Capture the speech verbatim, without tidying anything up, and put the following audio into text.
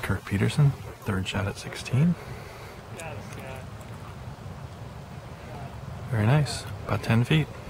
Kirk Peterson, third shot at sixteen. Very nice, about ten feet.